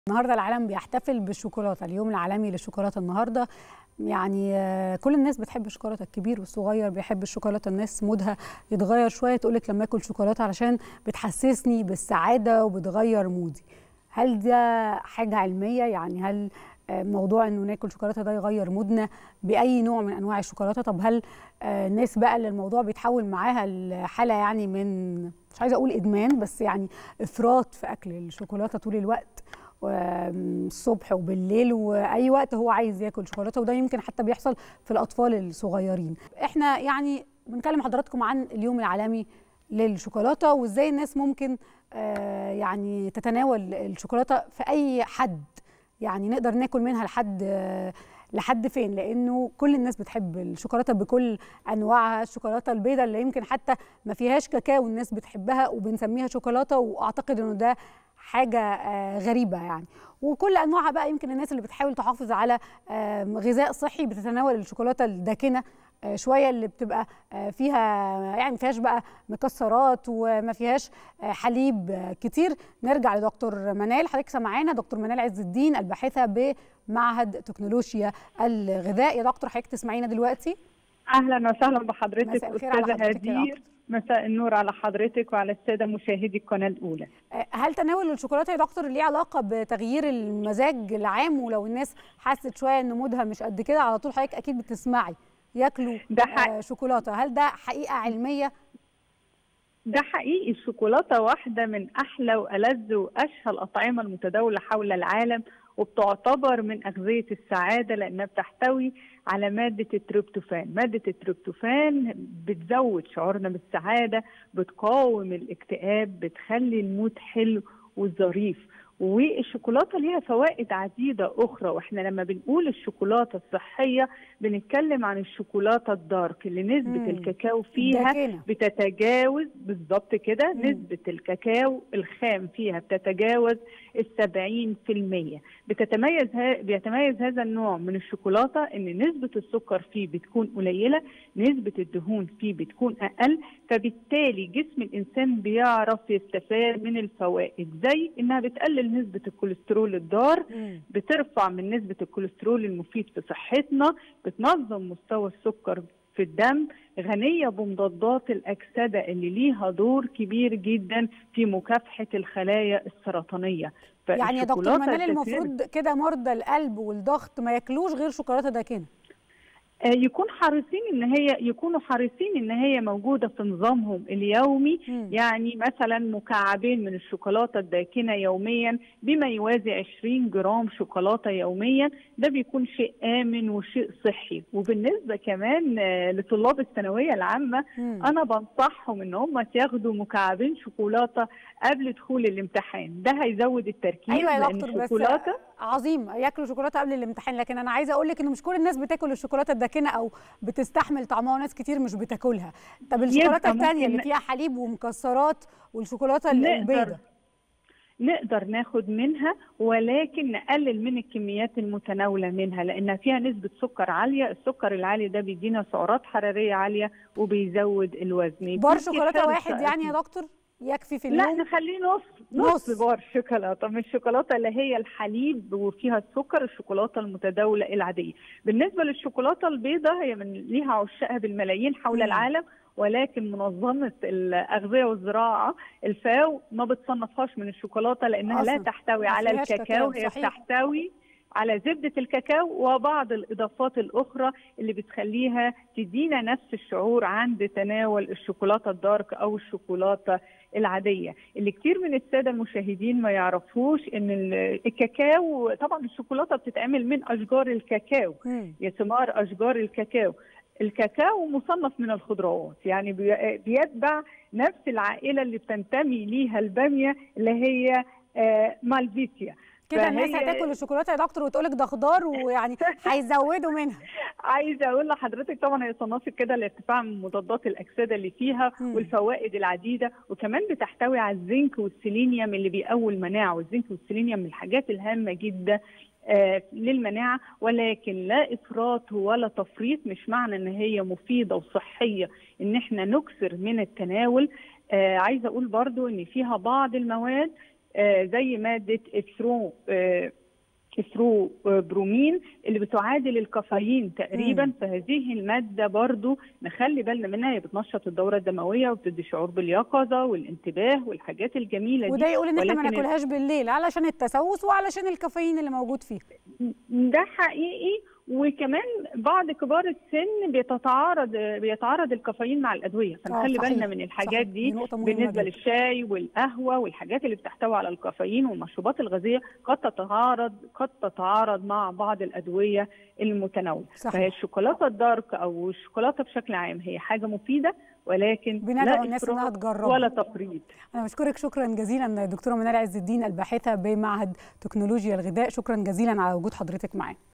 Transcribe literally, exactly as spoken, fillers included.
النهارده العالم بيحتفل بالشوكولاته، اليوم العالمي للشوكولاته النهارده. يعني كل الناس بتحب الشوكولاته، الكبير والصغير بيحب الشوكولاته. الناس مودها يتغير شويه تقول لك لما اكل شوكولاته علشان بتحسسني بالسعاده وبتغير مودي. هل ده حاجه علميه؟ يعني هل موضوع انه ناكل شوكولاته ده يغير مودنا باي نوع من انواع الشوكولاته؟ طب هل الناس بقى اللي الموضوع بيتحول معاها الحاله يعني من، مش عايزه اقول ادمان، بس يعني افراط في اكل الشوكولاته طول الوقت، الصبح وبالليل واي وقت هو عايز ياكل شوكولاته، وده يمكن حتى بيحصل في الاطفال الصغيرين. احنا يعني بنكلم حضراتكم عن اليوم العالمي للشوكولاته، وازاي الناس ممكن آه يعني تتناول الشوكولاته في اي حد، يعني نقدر ناكل منها لحد آه لحد فين، لانه كل الناس بتحب الشوكولاته بكل انواعها. الشوكولاته البيضاء اللي يمكن حتى ما فيهاش كاكاو الناس بتحبها وبنسميها شوكولاته، واعتقد انه ده حاجه غريبه يعني. وكل انواعها بقى، يمكن الناس اللي بتحاول تحافظ على غذاء صحي بتتناول الشوكولاته الداكنه شويه، اللي بتبقى فيها يعني ما فيهاش بقى مكسرات وما فيهاش حليب كتير. نرجع لدكتور منال، حضرتك سامعانا؟ دكتور منال عز الدين، الباحثه بمعهد تكنولوجيا الغذاء. يا دكتور حضرتك تسمعينا دلوقتي؟ اهلا وسهلا بحضرتك مساء الخير على استاذه هدير. مساء النور على حضرتك وعلى الساده مشاهدي القناه الاولى. هل تناول الشوكولاته يا دكتور ليه علاقه بتغيير المزاج العام؟ ولو الناس حست شويه ان مودها مش قد كده، على طول حضرتك اكيد بتسمعي ياكلوا آه شوكولاته. هل ده حقيقه علميه؟ ده حقيقي. الشوكولاته واحده من احلى والذ واشهى الاطعمه المتداوله حول العالم، وبتعتبر من أغذية السعادة لأنها بتحتوي على مادة التريبتوفان. مادة التريبتوفان بتزود شعورنا بالسعادة، بتقاوم الاكتئاب، بتخلي المود حلو وظريف. والشوكولاته ليها فوائد عديده اخرى، واحنا لما بنقول الشوكولاته الصحيه بنتكلم عن الشوكولاته الدارك اللي نسبه مم. الكاكاو فيها داكنة. بتتجاوز بالظبط كده، نسبه الكاكاو الخام فيها بتتجاوز السبعين في المية. بتتميز ها... بيتميز هذا النوع من الشوكولاته ان نسبه السكر فيه بتكون قليله، نسبه الدهون فيه بتكون اقل، فبالتالي جسم الانسان بيعرف يستفاد من الفوائد، زي انها بتقلل نسبة الكوليسترول الضار، بترفع من نسبة الكوليسترول المفيد في صحتنا، بتنظم مستوى السكر في الدم، غنية بمضادات الأكسدة اللي ليها دور كبير جدا في مكافحة الخلايا السرطانية. يعني يا دكتور منال المفروض كده مرضى القلب والضغط ما ياكلوش غير شوكولاتة داكنة؟ يكون حريصين ان هي يكونوا حريصين ان هي موجوده في نظامهم اليومي. م. يعني مثلا مكعبين من الشوكولاته الداكنه يوميا بما يوازي عشرين جرام شوكولاته يوميا، ده بيكون شيء امن وشيء صحي. وبالنسبه كمان لطلاب الثانويه العامه، م. انا بنصحهم ان هم ياخدوا مكعبين شوكولاته قبل دخول الامتحان، ده هيزود التركيز. ايوه يا دكتور، الشوكولاته عظيم ياكلوا شوكولاته قبل الامتحان، لكن انا عايزه اقول لك انه مش كل الناس بتاكل الشوكولاته الداكنه او بتستحمل طعمها، وناس كتير مش بتاكلها. طب الشوكولاته الثانيه اللي فيها حليب ومكسرات والشوكولاته البيضاء نقدر ناخد منها، ولكن نقلل من الكميات المتناوله منها لانها فيها نسبه سكر عاليه. السكر العالي ده بيدينا سعرات حراريه عاليه وبيزود الوزن. بار شوكولاته واحد يعني يا دكتور يكفي في اليوم؟ لا، نخليه نص نص, نص بار شوكولاته، من الشوكولاته اللي هي الحليب وفيها السكر، الشوكولاته المتداوله العاديه. بالنسبه للشوكولاته البيضاء هي من ليها عشاقها بالملايين حول مم. العالم، ولكن منظمه الاغذيه والزراعه الفاو ما بتصنفهاش من الشوكولاته لانها أصلاً لا تحتوي على الكاكاو. هي بتحتوي على زبدة الكاكاو وبعض الإضافات الأخرى اللي بتخليها تدينا نفس الشعور عند تناول الشوكولاتة الدارك أو الشوكولاتة العادية. اللي كتير من السادة المشاهدين ما يعرفوش إن الكاكاو، طبعا الشوكولاتة بتتعمل من أشجار الكاكاو، يا ثمار أشجار الكاكاو. الكاكاو مصنف من الخضروات، يعني بيتبع نفس العائلة اللي بتنتمي ليها البامية اللي هي مالفيسيا. كده الناس هتاكل الشوكولاته يا دكتور وتقول لك ده خضار، ويعني هيزودوا منها. عايزه اقول لحضرتك طبعا هي صنفت كده لارتفاع من مضادات الاكسده اللي فيها م. والفوائد العديده، وكمان بتحتوي على الزنك والسيلينيوم اللي بيقوي المناعه. والزنك والسيلينيوم من الحاجات الهامه جدا آه للمناعه، ولكن لا افراط ولا تفريط. مش معنى ان هي مفيده وصحيه ان احنا نكثر من التناول. آه عايزه اقول برضو ان فيها بعض المواد زي ماده الثرو الثرو برومين اللي بتعادل الكافيين تقريبا. مم. فهذه الماده برضو نخلي بالنا منها، هي بتنشط الدوره الدمويه وبتدي شعور باليقظه والانتباه والحاجات الجميله دي. وده يقول ان احنا ما ناكلهاش بالليل علشان التسوس وعلشان الكافيين اللي موجود فيه. ده حقيقي. وكمان بعض كبار السن بيتعارض بيتعارض الكافيين مع الادويه، فنخلي بالنا من الحاجات صحيح. دي, دي بالنسبه للشاي والقهوه والحاجات اللي بتحتوي على الكافيين والمشروبات الغازيه قد تتعارض قد تتعارض مع بعض الادويه المتناوله. فهي الشوكولاته الدارك او الشوكولاته بشكل عام هي حاجه مفيده، ولكن بندعو الناس انها تجرب ولا تفريط. انا بشكرك شكرا جزيلا دكتوره منال عز الدين، الباحثه بمعهد تكنولوجيا الغذاء، شكرا جزيلا على وجود حضرتك معانا.